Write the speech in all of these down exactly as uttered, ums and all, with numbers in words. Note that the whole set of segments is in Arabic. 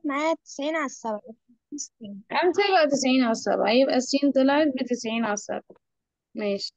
معايا تسعين على السبعة. امتى بقى تسعين على السبعة؟ يبقى السين طلعت بتسعين على السبعة. ماشي.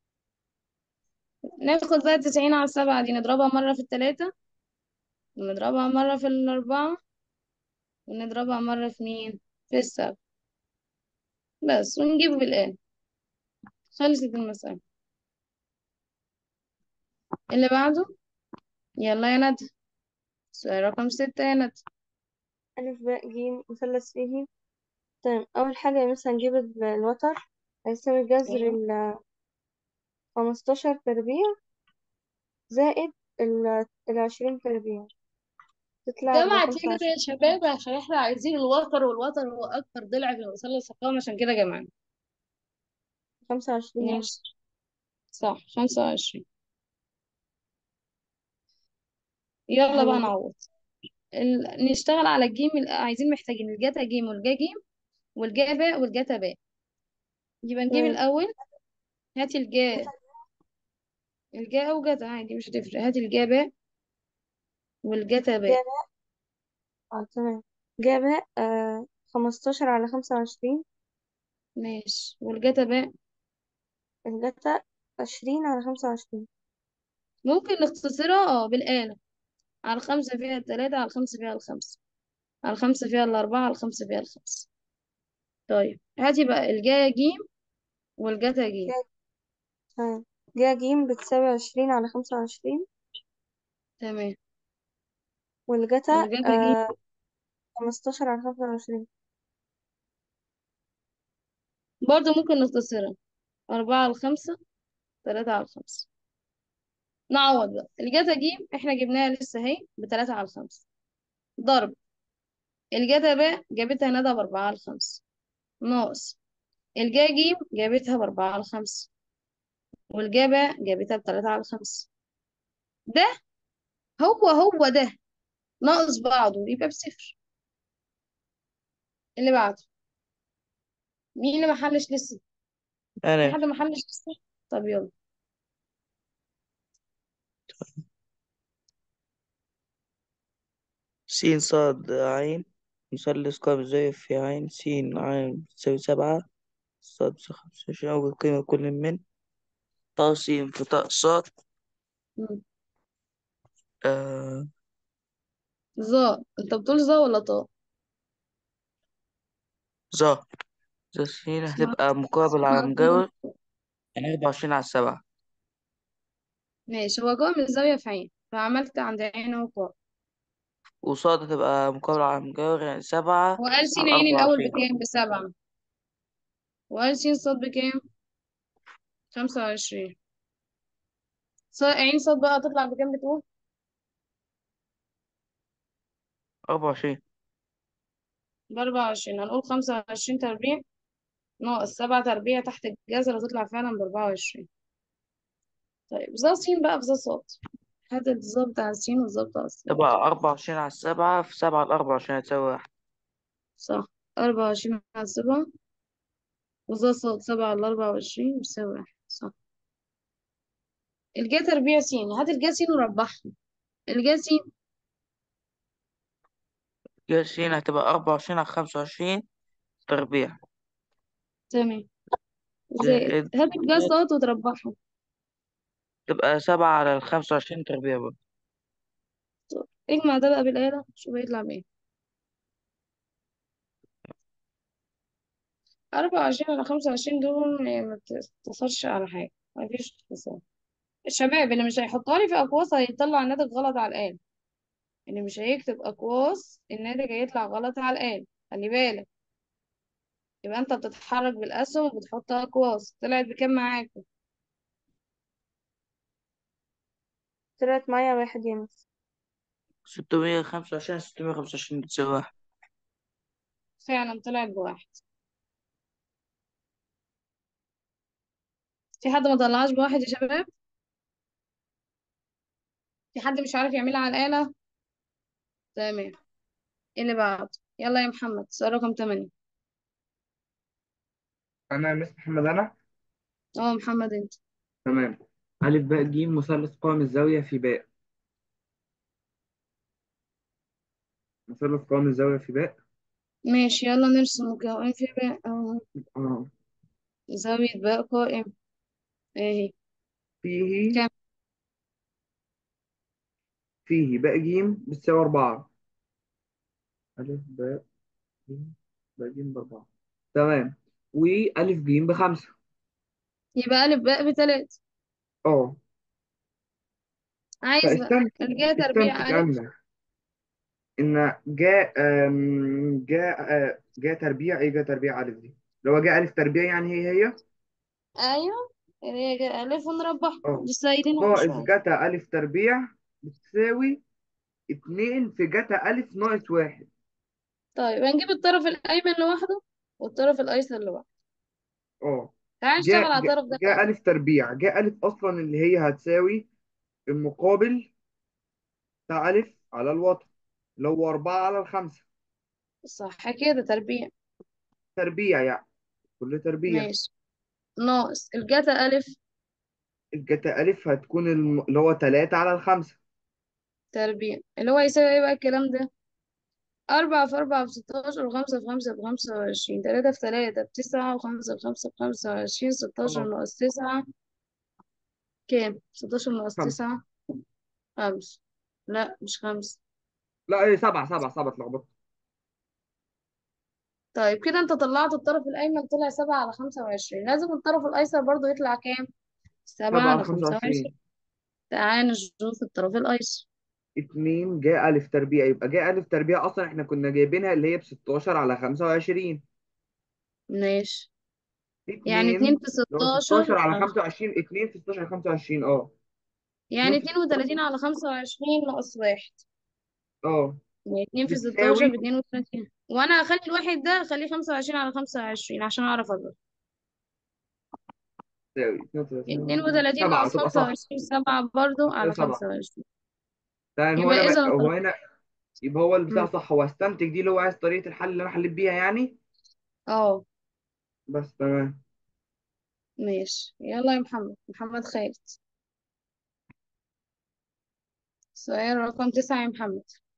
ناخد بقى تسعين على السبعة دي نضربها مرة في التلاتة، ونضربها مرة في الأربعة، ونضربها مرة في مين؟ في السبعة. بس ونجيبه بالآن. خلصت المسألة. اللي بعده. يلا يا ندى. سؤال رقم ستة يا ندى. ألف باء جيم مثلث فيه. تمام، أول حاجة مثلا نجيب ال- الوتر هيساوي جذر ايوه. ال خمستاشر تربيع زائد ال العشرين تربيع، تطلع جمعت بخمسة كده وعشرين. يا شباب عشان احنا عايزين الوتر، والوتر هو أكبر ضلع في المثلث القائم، عشان كده جمعنا. خمسة وعشرين يعني. ماشي. صح، خمسة وعشرين. يلا بقى هنجيب نعوض. ال... نشتغل على الجيم ال- عايزين محتاجين الجاتا جيم والجا جيم والجا باء والجاتا باء. يبقى نجيب تمام. الأول. هاتي الجا. الجا أو جاتا عادي مش هتفرق، هاتي الجا باء والجاتا باء. جاب اه تمام، جاب آه خمستاشر على خمسة وعشرين. ماشي، والجاتا باء. الجتا عشرين على خمسة وعشرين. ممكن نختصرها اه بالآلة. على الخمسة فيها التلاتة، على الخمسة فيها الخمسة، على الخمسة فيها الأربعة، على الخمسة فيها الخمسة. طيب هاتي بقى الجا جيم والجاتا جيم. جا تمام، جا جيم بتساوي عشرين على خمسة وعشرين. تمام. والجتا والجاتا جيم آه خمستاشر على خمسة وعشرين. برضه ممكن نختصرها. أربعة على الخمسة، تلاتة على الخمسة. نعوض بقى الجاتا جيم احنا جبناها لسه اهي بتلاتة على الخمسة. ضرب الجاتا باء جابتها ندى بأربعة على الخمسة، ناقص الجا جيم جابتها بأربعة على الخمسة، والجا باء جابتها بتلاتة على الخمسة. ده هو هو ده ناقص بعضه يبقى بصفر. اللي بعده. مين اللي محلش لسه؟ في أنا. حد محلش لسه؟ طب يلا. س صاد عين مثلث قائم زاوية في عين س عين تساوي سبعة. صاد خمسة وعشرين أول قيمة كل من طا س في طا صاد. مم. آه ظا. انت بتقول ظا ولا طا؟ ظا. ظا س اسمها هتبقى مقابل على اسمها ظا. مجاور، يعني أربعة وعشرين على السبعة. ماشي، هو جوه من الزاوية في عين، فعملت عند عين اهو قاف. وصاد هتبقى مقابل على مجاور، يعني سبعة وقال على سين عين أربعة الأول وعشرين. بكام؟ بسبعة. وقال سين صاد بكام؟ خمسة وعشرين. صا- عين صاد بقى تطلع بكام بتقول؟ أربعة وعشرين. بأربعة وعشرين. هنقول خمسة وعشرين تربيع ناقص سبعة تربيع تحت الجذر هتطلع فعلا بأربعة وعشرين. طيب ظا سين بقى في ظا صاد. هات الظا بتاع السين والظا بتاع الصاد. تبقى أربعة وعشرين على السبعة في سبعة على أربعة وعشرين هتساوي واحد. صح. أربعة وعشرين على سبعة، وظا صاد سبعة على أربعة وعشرين بيساوي واحد. صح. الجا تربيع سين، هات الجا سين وربعها. الجا سين. جا س هتبقى أربعة وعشرين على خمسة وعشرين تربيع تمام. زائد زائد. هات الجا صاد وتربعها. تبقى سبعة على الخمسة وعشرين تربيع برضه. طب اجمع ده بقى بالآلة شوف هيطلع بايه. أربعة وعشرين على خمسة وعشرين دول يعني ما بتأثرش على حاجة. مفيش اختصار. الشباب اللي مش هيحطها لي في أقواس هيطلع الناتج غلط على الآلة. اللي مش هيكتب أقواس الناتج هيطلع غلط على الآلة. خلي بالك. يبقى أنت بتتحرك بالأسهم وبتحط أقواس. طلعت بكام معاكم؟ طلعت معايا واحد يا مس. ستمية خمسة وعشرين ستمية خمسة وعشرين بتساوي واحد. فعلا طلعت بواحد. في حد ما طلعهاش بواحد يا شباب؟ في حد مش عارف يعملها على الآلة؟ تمام. إيه اللي بعد؟ يلا يا محمد سؤال رقم تمانية. أنا مس محمد أنا. اه محمد انت. تمام. ألف باء جيم مثلث قائم الزاوية في باء. مثلث قائم الزاوية في باء. ماشي، يلا نرسم مكون في باء أهو. اه. زاوية باء قائم اهي. فيه كام؟ فيه باء جيم بتساوي أربعة. ألف باء جيم، باء جيم بأربعة. تمام. وألف جيم بخمسة. يبقى ألف باء بتلاتة. اه. عايز بقى فاستنتج الجا تربيع استنتج ألف. أن إن جاء آم، جاء آه، جاء تربيع. إيه جاء تربيع ألف دي؟ لو جاء ألف تربيع يعني هي هي. أيوه، اللي هي جا ألف ونربعها اه. لسه قايلينها من ناقص شوية. جتا ألف تربيع بتساوي اتنين في جتا ألف ناقص واحد. طيب هنجيب الطرف الأيمن لوحده والطرف الأيسر لوحده. اه. تعال نشتغل جاء على جاء الطرف ده جاء الأول. ألف تربيع. جاء ألف أصلا اللي هي هتساوي المقابل بتاع ألف على الوتر، اللي هو أربعة على الخمسة. صح كده، تربيع. تربيع يعني، كل تربيع. ماشي. ناقص الجتا ألف الجتا ألف هتكون الم... اللي هو تلاتة على الخمسة. تربيع، اللي هو يساوي ايه بقى الكلام ده؟ أربعة في أربعة بستاشر، وخمسة في خمسة بخمسة وعشرين، تلاتة في تلاتة بتسعة، وخمسة في خمسة بخمسة وعشرين، ستاشر اه. ناقص تسعة كام؟ ستاشر ناقص خمسة. تسعة خمسة. لا مش خمسة. لا ايه، سبعة سبعة سبعة اتلخبطت. طيب كده انت طلعت الطرف الأيمن طلع سبعة على خمسة وعشرين، لازم الطرف الأيسر برضو يطلع كام؟ سبعة سبعة على على خمسة خمسة وعشرين. وعشرين. تعال نشوف الطرف الأيسر. اتنين جاء ألف تربيع. يبقى جاء ألف تربيع أصلا احنا كنا جايبينها اللي هي ب ستاشر على خمسة وعشرين. ماشي. يعني اتنين اتنين في اللي هو ستاشر ستاشر على على خمسة وعشرين. اتنين في ستاشر على خمسة وعشرين. اه. اتنين يعني في اتنين وتلاتين ستاشر. على خمسة وعشرين ناقص واحد. اه. يعني اتنين في ستاشر بتساوي باتنين وتلاتين، وانا هخلي الواحد ده اخليه خمسة وعشرين على خمسة وعشرين عشان اعرف اضرب. بتساوي اتنين اتنين وتلاتين وتلاتين سبعة ناقص تبقى خمسة صح. وعشرين سبعة برضو بتساوي على خمسة سبعة. وعشرين يعني هو يبقى هنا اذا بقى الطرف. هو هنا يبقى هو البتاع مم. صح. هو استنتج دي اللي هو عايز طريقة الحل اللي انا حليت بيها يعني. اه. بس تمام. ماشي، يلا يا محمد محمد خالد. سؤال رقم تسعة يا محمد.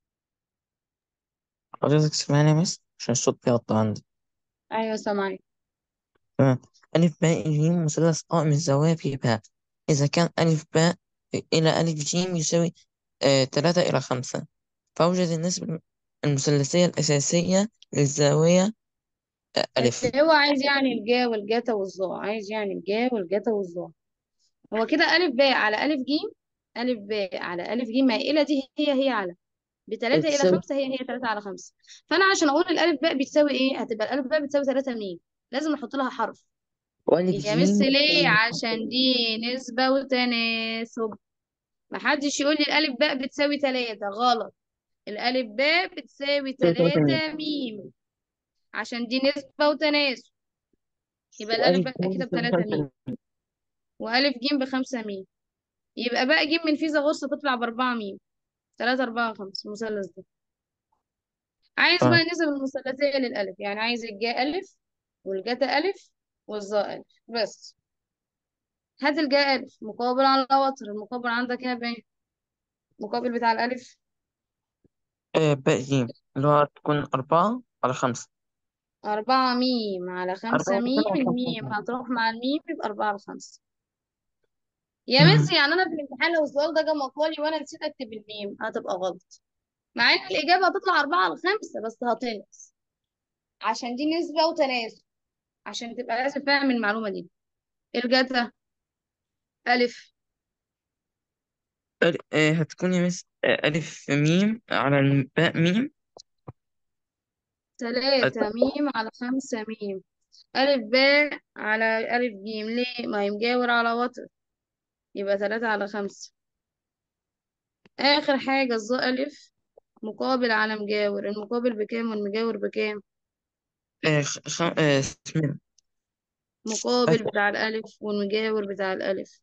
حضرتك تسمعني بس عشان الصوت بيقطع عندي. ايوه سامعك. تمام. ألف باء جيم مثلث قائم الزوايا في باء. إذا كان ألف باء إلى ألف جيم يساوي آه تلاتة إلى خمسة، فأوجد النسبة المثلثية الأساسية للزاوية آه ألف. اللي هو عايز يعني الجا والجتا والظا، عايز يعني الجا والجتا والظا. هو كده ألف باء على ألف جيم. ألف باء على ألف جيم مائلة دي هي هي على بتلاتة إلى بتساوي خمسة هي هي تلاتة على خمسة. فأنا عشان أقول الألف باء بتساوي إيه هتبقى الألف باء بتساوي تلاتة ميم. لازم نحط لها حرف. وألف يا مس جيم ليه؟ بتساوي عشان دي نسبة وتناسب. محدش يقول لي الألف باء بتساوي تلاتة، غلط. الألف باء بتساوي تلاتة ميم. تلاتة ميم عشان دي نسبة وتناسب. يبقى الألف وألف باء جيم كده بتساوي بتلاتة ميم، خمسة. وألف جيم بخمسة ميم. يبقى باء جيم من فيزا غصة تطلع بأربعة ميم. تلاتة أربعة خمسة المثلث ده. عايز بقى تمام. النسب المثلثية للألف، يعني عايز الجاء ألف والجتا ألف والظاء ألف بس. هات الجاء ألف مقابل على وتر. المقابل عندك هنا باين مقابل بتاع الألف. آه باء جيم اللي هو تكون أربعة على خمسة. أربعة ميم على خمسة أربعة ميم، على الميم خمسة. هتروح مع الميم يبقى أربعة على خمسة. يا أمم. ميسي يعني أنا في الامتحان لو السؤال ده جه مقالي وأنا نسيت أكتب الميم هتبقى غلط، مع إن الإجابة هتطلع أربعة على خمسة بس هتنقص عشان دي نسبة وتناسب. عشان تبقى لازم فاهم المعلومة دي. الجتا ألف أل- آه هتكون يا مس آه ألف ميم على الباء ميم. تلاتة ميم على خمسة ميم. ألف باء على ألف جيم، ليه؟ ما هي مجاور على وتر، يبقى تلاتة على خمسة. آخر حاجة الظا ألف مقابل على مجاور. المقابل بكام والمجاور بكام؟ آه خ... خ... آه اسمها مقابل آخر. بتاع الألف والمجاور بتاع الألف.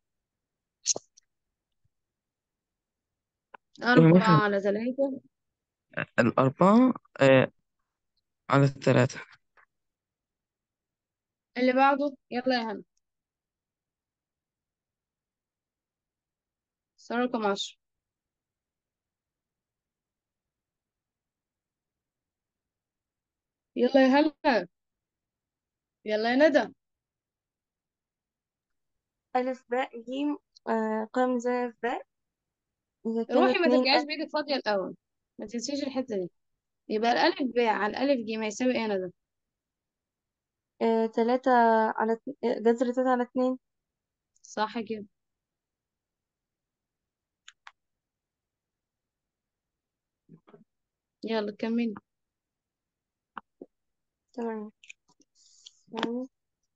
آه، أربعة مثلا على تلاتة. الأربعة آه على الثلاثة. اللي بعده يلا يا هنا. سؤال رقم عشرة. يلا يا هلا. يلا يا ندى. ألف باء جيم. آه قيم زي ألف باء إذا كان روحي ما اتنين ترجعيش ألف. بإيدك فاضية الأول، ما تنسيش الحتة دي. يبقى الألف ب على الألف ج ما يساوي إيه يا ندى؟ آه تلاتة على اتن- آه، جذر تلاتة على اتنين. صح كده. يلا كملي. تمام. يعني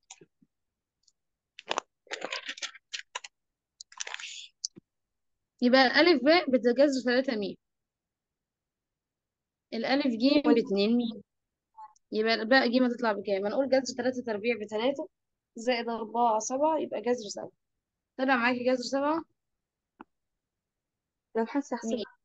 يبقى الألف ب بتجذر ثلاثة ميم، الألف ج وال- باتنين ميم، يبقى الباء ج هتطلع بكام؟ هنقول جذر ثلاثة تربيع بتلاتة زائد أربعة سبعة، يبقى جذر سبعة. طلع معاكي جذر سبعة لو حاسة ميم. أحسبها.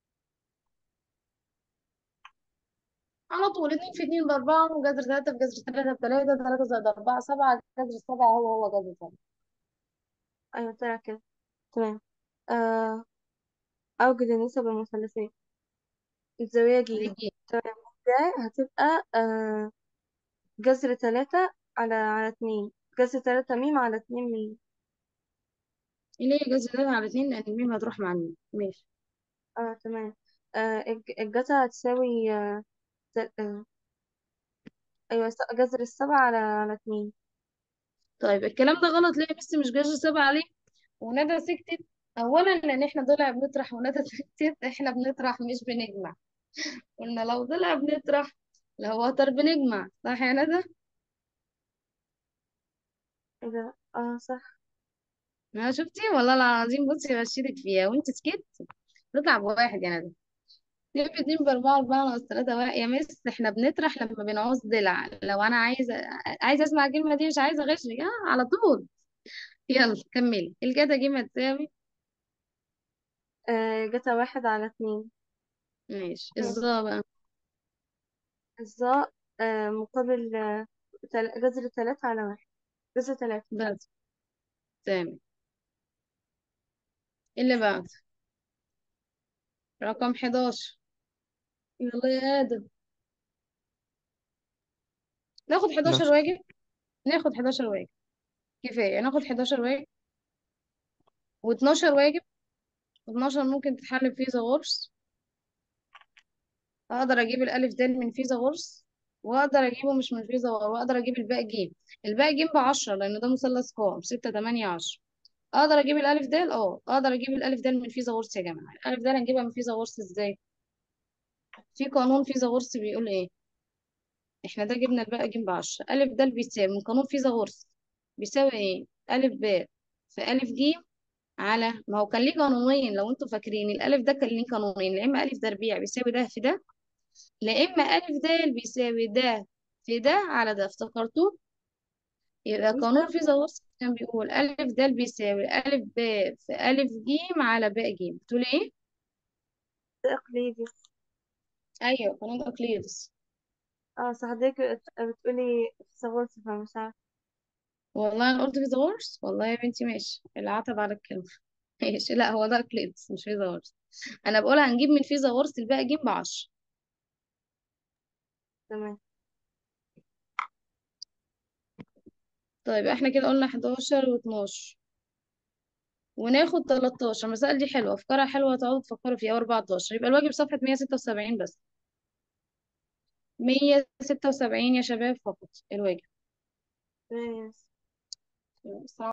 على طول اتنين في اتنين بأربعة، وجذر تلاتة في جذر تلاتة بتلاتة، تلاتة زائد أربعة سبعة، جذر سبعة هو هو جذر سبعة. أيوة طلع كده. تمام. آه أوجد النسب المثلثية. الزاوية جيم. ليه؟ تمام. ده هتبقى آه جذر تلاتة على على اتنين. جذر تلاتة ميم على اتنين ميم. اللي هي جذر تلاتة على اتنين، لأن الميم هتروح مع الميم. ماشي. اه تمام. آه الج- الجتا هتساوي آه ت- آه أيوة س- جذر السبعة على على اتنين. طيب الكلام ده غلط ليه؟ بس مش جذر سبعة عليه وندى سكتت. أولا لأن احنا ضلع بنطرح وندى سكتت، احنا بنطرح مش بنجمع. قلنا لو ضلع بنطرح، لو وتر بنجمع، صح يا ندى؟ ايه ده؟ اه صح. ما شفتي والله العظيم، بصي غشيتك فيها وانت سكت. تطلع بواحد يا ندى. اتنين في اتنين بأربعة، أربعة ناقص تلاتة واحد يا مس. احنا بنطرح لما بنعوز ضلع، لو أنا عايزة عايزة أسمع الكلمة دي مش عايزة أغشك اه على طول. يلا كملي. الجتا جيم هتساوي. آه جتا واحد على اتنين. ماشي. ماشي. الظا بقى. الظا آه مقابل آه تل- جذر تلاتة على واحد. جذر تلاتة. بس تمام. اللي بعد رقم حداشر. يلا يا آدم. ناخد حداشر ماشي. واجب. ناخد حداشر واجب كفاية، ناخد حداشر واجب و12 واجب. اتناشر ممكن تتحل بفيثاغورس. اقدر اجيب الالف د من فيثاغورس، واقدر اجيبه مش من فيثاغورس، واقدر اجيب الباء ج. الباء ج ب عشرة لان ده مثلث قائم، ستة تمانية عشرة. اقدر اجيب الالف د، اه اقدر اجيب الالف د من فيثاغورس. يا جماعه الالف د هنجيبها من فيثاغورس ازاي؟ في قانون فيثاغورس بيقول ايه؟ احنا ده جبنا الباء ج ب عشرة، الف د بيساوي من قانون فيثاغورس بيساوي ايه؟ الف ب في الف ج على، ما هو كان ليه قانونين لو انتوا فاكرين، الالف ده كان ليه قانونين، يا اما الف تربيع بيساوي ده في ده، لا اما الف د بيساوي ده في ده على ده. افتكرتوه؟ يبقى مش قانون فيثاغورس كان بيقول الف د بيساوي الف ب في الف ج على باء ج. بتقول ايه؟ ده إقليدي. ايوه قانون اقليدس. اه صح. ديك بت- بتقولي فيثاغورس فمش عارفة. والله انا قلت فيثاغورس والله يا بنتي. ماشي، العتب على الكلمه. ماشي، لا هو ده اقليدس مش فيثاغورس. انا بقول هنجيب من فيثاغورس الباء ج ب عشرة. تمام. طيب احنا كده قلنا حداشر و12، وناخد تلتاشر. المسائل دي حلوه، افكارها حلوه، تقعدوا تفكروا فيها. و14 يبقى الواجب صفحه مية ستة وسبعين بس. مية ستة وسبعين يا شباب فقط الواجب. تمام. بس.